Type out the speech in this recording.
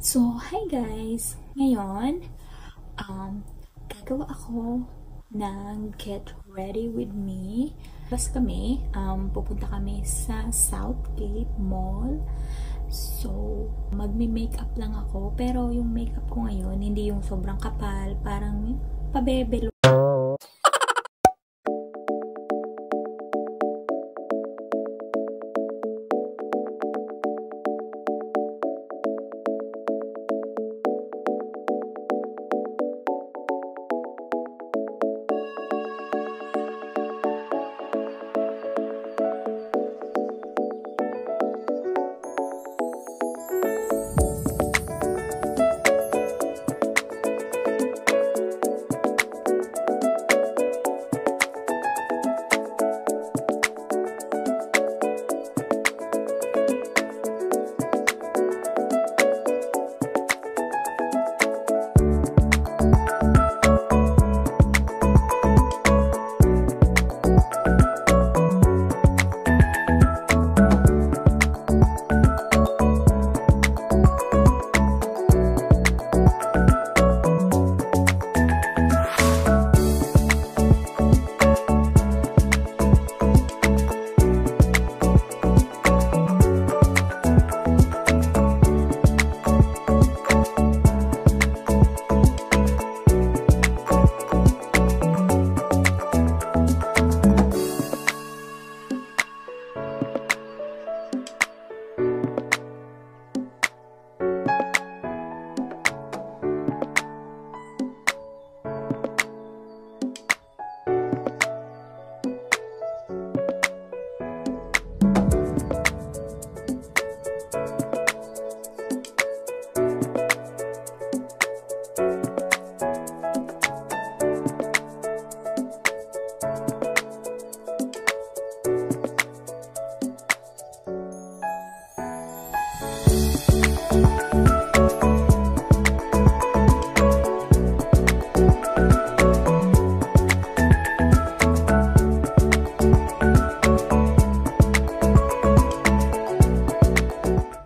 So, hi guys! Ngayon, gagawa ako ng Get Ready With Me. Plus kami, pupunta kami sa Southgate Mall. So, magme-makeup lang ako. Pero yung makeup ko ngayon, hindi yung sobrang kapal. Parang pabebe.